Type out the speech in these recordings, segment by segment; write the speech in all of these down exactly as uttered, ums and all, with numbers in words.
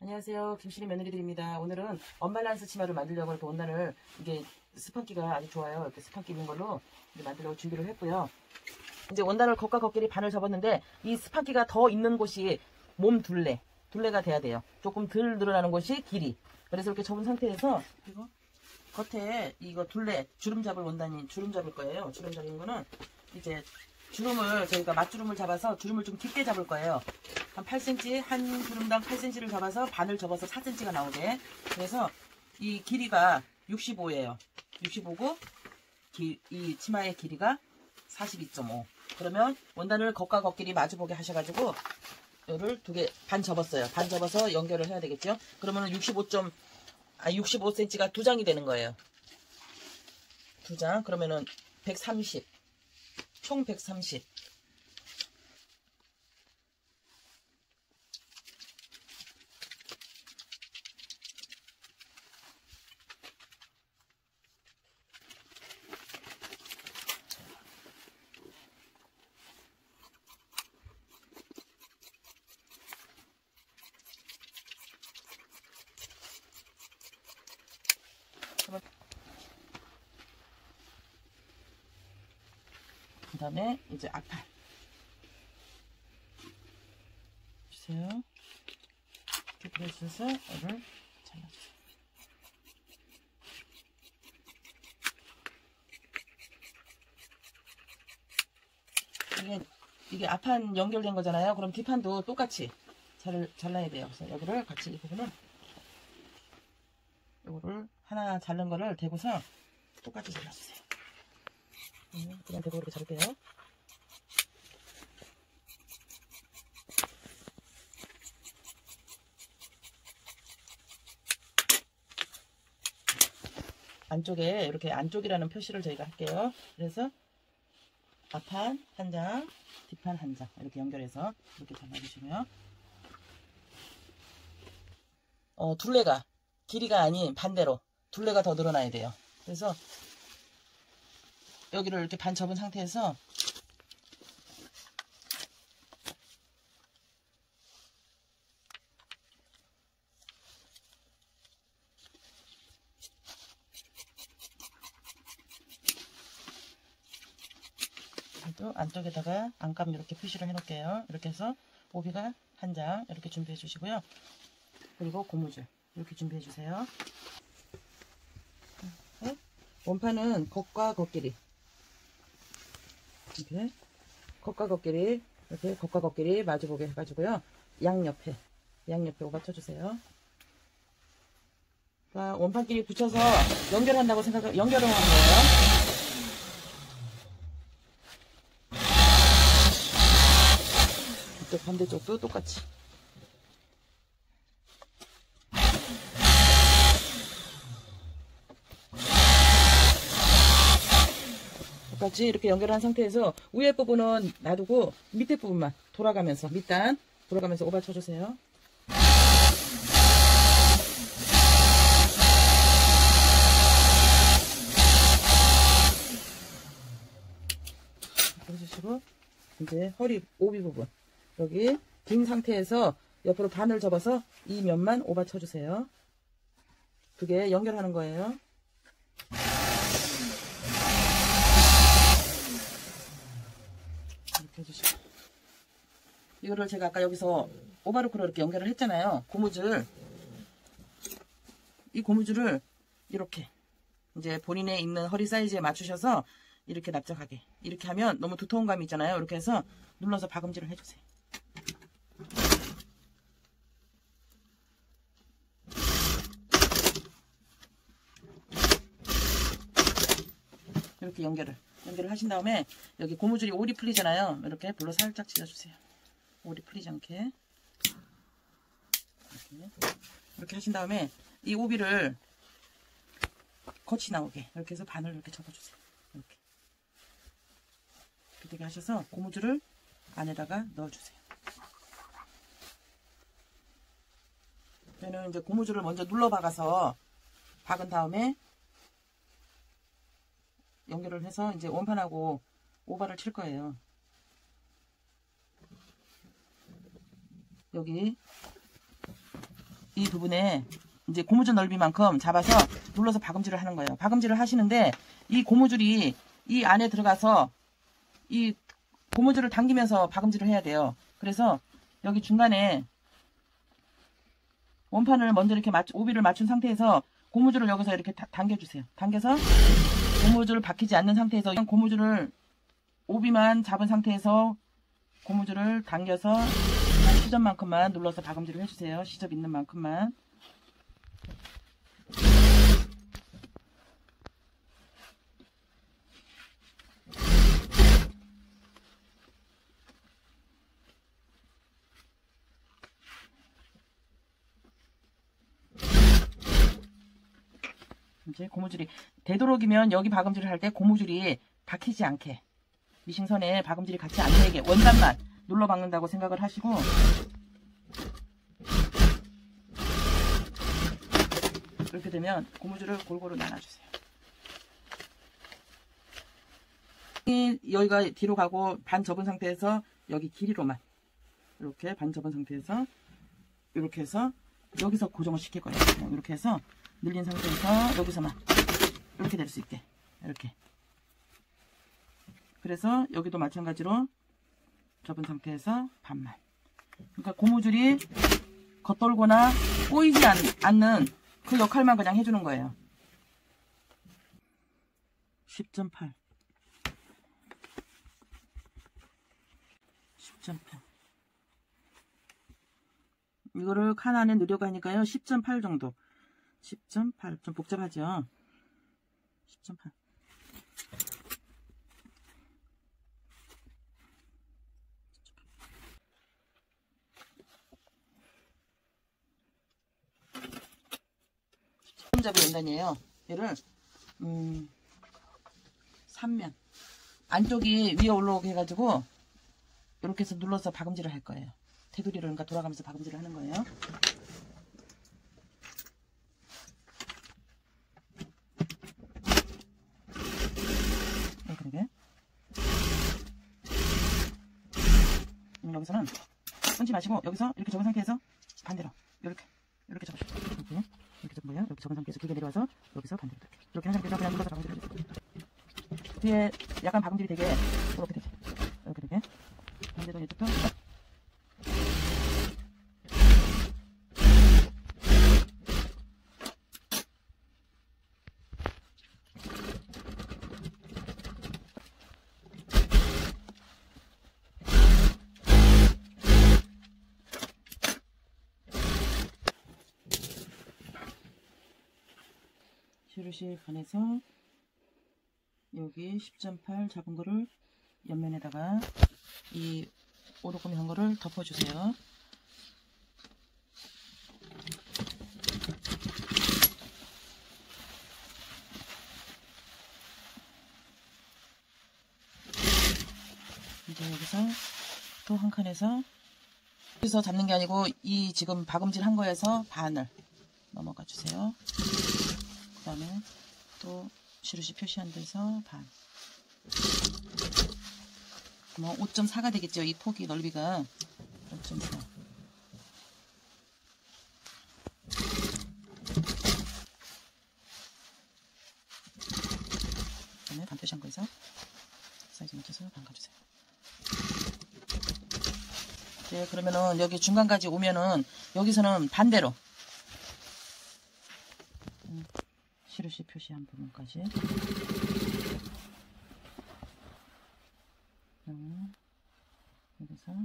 안녕하세요. 김씨리 며느리들입니다. 오늘은 언밸런스 치마를 만들려고 이렇게 원단을, 이게 스판기가 아주 좋아요. 이렇게 스판기 있는 걸로 이제 만들려고 준비를 했고요. 이제 원단을 겉과 겉끼리 반을 접었는데 이 스판기가 더 있는 곳이 몸 둘레, 둘레가 돼야 돼요. 조금 덜 늘어나는 곳이 길이. 그래서 이렇게 접은 상태에서 이거 겉에 이거 둘레 주름 잡을 원단이 주름 잡을 거예요. 주름 잡는 거는 이제 주름을 저희가 맞주름을 잡아서 주름을 좀 깊게 잡을 거예요. 한 팔 센티미터, 한 주름당 팔 센티미터를 잡아서 반을 접어서 사 센티미터가 나오게. 그래서 이 길이가 육십오예요. 육십오고 기, 이 치마의 길이가 사십이 점 오. 그러면 원단을 겉과 겉끼리 마주보게 하셔가지고 이거를 두 개 반 접었어요. 반 접어서 연결을 해야 되겠죠. 그러면 육십오 점, 아, 육십오 센티미터가 두 장이 되는 거예요. 두 장. 그러면은 백삼십. 총 백삼십. 그 다음에 이제 앞판 주세요. 이렇게 해주셔서 이를 잘라주세요. 이게, 이게 앞판 연결된 거잖아요. 그럼 뒷판도 똑같이 잘, 잘라야 돼요. 그래서 여기를 같이 이 부분은 요거를 하나 자른 거를 대고서 똑같이 잘라주세요. 그냥 대고 이렇게 자를게요. 안쪽에 이렇게 안쪽이라는 표시를 저희가 할게요. 그래서 앞판 한 장, 뒷판 한 장 이렇게 연결해서 이렇게 잘라주시고요. 어, 둘레가 길이가 아닌 반대로 둘레가 더 늘어나야 돼요. 그래서 여기를 이렇게 반 접은 상태에서 또 안쪽에다가 안감 이렇게 표시를 해 놓을게요. 이렇게 해서 오비가 한 장 이렇게 준비해 주시고요. 그리고 고무줄 이렇게 준비해 주세요. 원판은 겉과 겉끼리 이렇게 겉과 겉끼리 이렇게 겉과 겉끼리 마주보게 해가지고요. 양옆에 양옆에 오바 쳐주세요. 그러니까 원판끼리 붙여서 연결한다고 생각 연결을 하는 거예요. 이쪽 반대쪽도 똑같이. 똑같이 이렇게 연결한 상태에서 위에 부분은 놔두고 밑에 부분만 돌아가면서 밑단 돌아가면서 오바 쳐주세요. 해주시고 이제 허리 오비 부분 여기 긴 상태에서 옆으로 반을 접어서 이 면만 오바 쳐주세요. 두 개 연결하는 거예요. 이렇게 해주시고 이거를 제가 아까 여기서 오바로크로 이렇게 연결을 했잖아요. 고무줄 이 고무줄을 이렇게 이제 본인의 있는 허리 사이즈에 맞추셔서 이렇게 납작하게 이렇게 하면 너무 두터운 감이 있잖아요. 이렇게 해서 눌러서 박음질을 해주세요. 이렇게 연결을 연결을 하신 다음에 여기 고무줄이 올이 풀리잖아요. 이렇게 불로 살짝 찢어주세요. 올이 풀리지 않게 이렇게, 이렇게 하신 다음에 이 오비를 겉이 나오게 이렇게 해서 반을 이렇게 접어주세요. 이렇게 이렇게 되게 하셔서 고무줄을 안에다가 넣어주세요. 저는 이제 고무줄을 먼저 눌러 박아서 박은 다음에 연결을 해서 이제 원판하고 오바를 칠 거예요. 여기 이 부분에 이제 고무줄 넓이만큼 잡아서 눌러서 박음질을 하는 거예요. 박음질을 하시는데 이 고무줄이 이 안에 들어가서 이 고무줄을 당기면서 박음질을 해야 돼요. 그래서 여기 중간에 원판을 먼저 이렇게 맞, 오비를 맞춘 상태에서 고무줄을 여기서 이렇게 다, 당겨주세요. 당겨서 고무줄을 박히지 않는 상태에서 고무줄을 오비만 잡은 상태에서 고무줄을 당겨서 시접만큼만 눌러서 박음질을 해주세요. 시접 있는 만큼만. 이제 고무줄이 되도록이면 여기 박음질을 할 때 고무줄이 박히지 않게 미싱선에 박음질이 같이 안 되게 원단만 눌러 박는다고 생각을 하시고 이렇게 되면 고무줄을 골고루 나눠주세요. 여기가 뒤로 가고 반 접은 상태에서 여기 길이로만 이렇게 반 접은 상태에서 이렇게 해서 여기서 고정을 시킬 거예요. 이렇게 해서 늘린 상태에서 여기서만 이렇게 될 수 있게 이렇게. 그래서 여기도 마찬가지로 접은 상태에서 반만. 그러니까 고무줄이 겉돌거나 꼬이지 않, 않는 그 역할만 그냥 해주는 거예요. 십 점 팔 십 점 팔 이거를 칸 안에 넣으려고 하니까요. 십 점 팔 정도. 십 점 팔 좀 복잡하죠. 십 점 팔 잡이 원단이에요. 얘를 음, 삼 면 안쪽이 위에 올라오게 해가지고 이렇게 해서 눌러서 박음질을 할 거예요. 테두리를 그러니까 돌아가면서 박음질을 하는 거예요. 이렇게 여기서는 끊지 마시고 여기서 이렇게 접은 상태에서 반대로 이렇게 이렇게 접으시고 이렇게 이렇게 접은 거예요. 이렇게 접은 상태에서 길게 내려와서 여기서 반대로 이렇게 이렇게 한 상태에서 그냥 눌러서 박음질을 해주세요. 뒤에 약간 박음질이 되게 이렇게 되지. 이렇게 되게 반대로 이쪽도 시루시 반에서 여기 십 점 팔 잡은 거를 옆면에다가 이 오도금이 한 거를 덮어주세요. 이제 여기서 또 한 칸에서 여기서 잡는 게 아니고 이 지금 박음질 한 거에서 반을 넘어가 주세요. 그 다음에 또 시루시 표시한 데서 반. 뭐 오 점 사가 되겠죠. 이 폭이 넓이가 오 점 사. 그다음에 반 표시한 거에서 사이즈 맞춰서 반 가주세요. 네, 그러면은 여기 중간까지 오면은 여기서는 반대로 음, 시루시 표시한 부분까지. 음, 여기서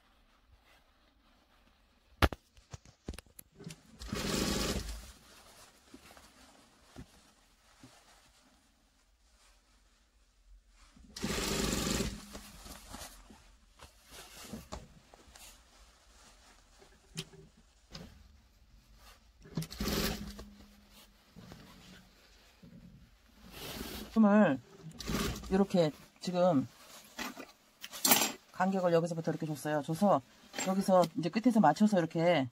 을 이렇게 지금 간격을 여기서부터 이렇게 줬어요. 줘서 여기서 이제 끝에서 맞춰서 이렇게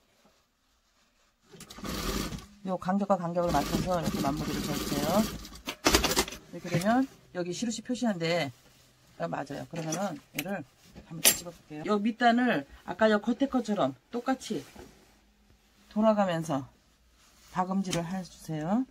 요 간격과 간격을 맞춰서 이렇게 마무리를 줘주세요. 이렇게 되면 여기 시루시 표시한데 맞아요. 그러면은 얘를 한번 뒤집어 볼게요. 요 밑단을 아까 요 겉에 것처럼 똑같이 돌아가면서 박음질을 해주세요.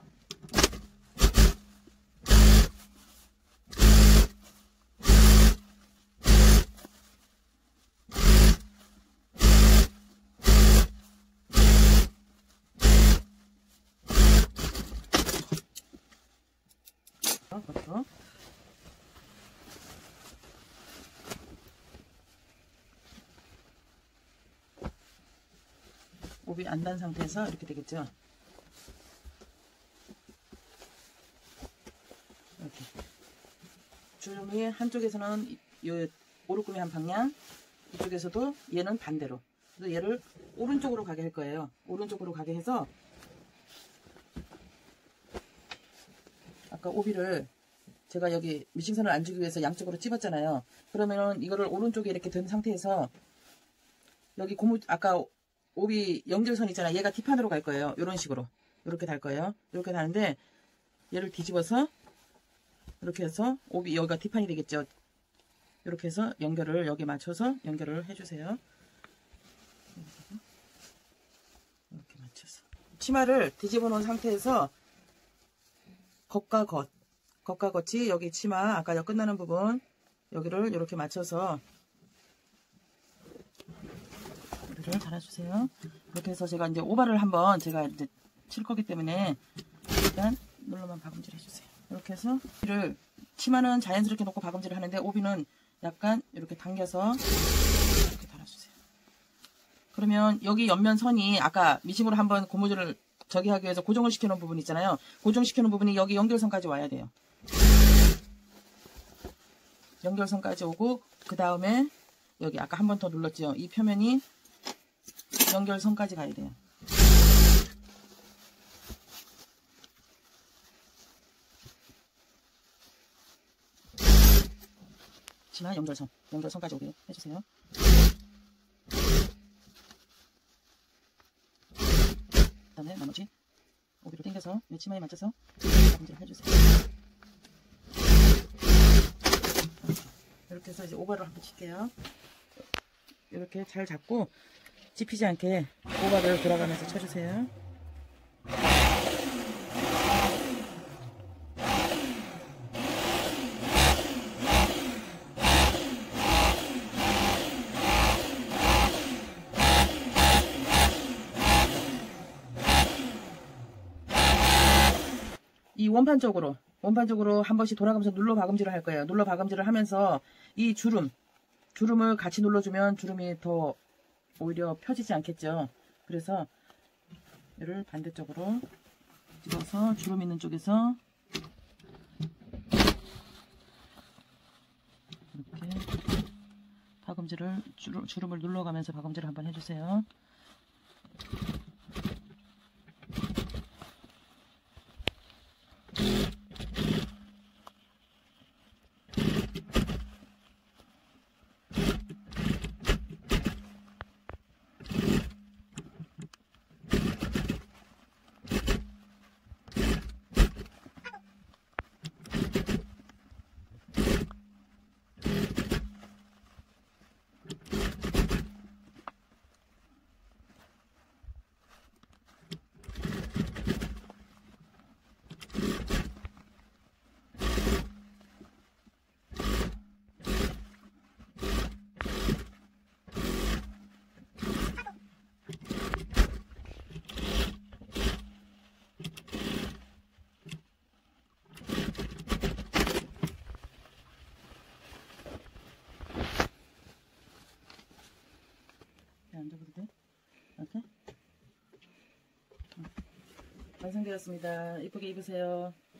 그것도 옵이 안 단 상태에서 이렇게 되겠죠. 이렇게 주름이 한쪽에서는 요 오르꾸미 한 방향, 이쪽에서도 얘는 반대로. 그래서 얘를 오른쪽으로 가게 할 거예요. 오른쪽으로 가게 해서 아까 오비를 제가 여기 미싱선을 안 주기 위해서 양쪽으로 찝었잖아요. 그러면은 이거를 오른쪽에 이렇게 든 상태에서 여기 고무 아까 오비 연결선 있잖아요. 얘가 뒷판으로 갈 거예요. 이런 식으로 이렇게 달 거예요. 이렇게 다는데 얘를 뒤집어서 이렇게 해서 오비 여기가 뒷판이 되겠죠. 이렇게 해서 연결을 여기 맞춰서 연결을 해주세요. 이렇게 맞춰서 치마를 뒤집어 놓은 상태에서 겉과 겉, 겉과 겉이 여기 치마 아까 여 끝나는 부분 여기를 이렇게 맞춰서 여기를 달아주세요. 이렇게 해서 제가 이제 오바를 한번 제가 이제 칠 거기 때문에 일단 눌러만 박음질 해주세요. 이렇게 해서 오비를 치마는 자연스럽게 놓고 박음질을 하는데 오비는 약간 이렇게 당겨서 이렇게 달아주세요. 그러면 여기 옆면선이 아까 미싱으로 한번 고무줄을 저기 하기 위해서 고정을 시켜놓은 부분 있잖아요. 고정시켜놓은 부분이 여기 연결선까지 와야 돼요. 연결선까지 오고 그 다음에 여기 아까 한 번 더 눌렀죠. 이 표면이 연결선까지 가야 돼요. 치마 연결선, 연결선까지 오게 해주세요. 그 다음에 나머지 오비로 당겨서 이 치마에 맞춰서 박음질 해주세요. 이렇게 해서 이제 오바를 한번 칠게요. 이렇게 잘 잡고 찝히지 않게 오바를 돌아가면서 쳐주세요. 이 원판 쪽으로 원판 쪽으로 한 번씩 돌아가면서 눌러 박음질을 할 거예요. 눌러 박음질을 하면서 이 주름 주름을 같이 눌러주면 주름이 더 오히려 펴지지 않겠죠. 그래서 얘를 반대쪽으로 집어서 주름 있는 쪽에서 이렇게 박음질을 주름, 주름을 눌러가면서 박음질을 한번 해주세요. 앉아봐도 돼? 이렇게 완성되었습니다. 이쁘게 입으세요.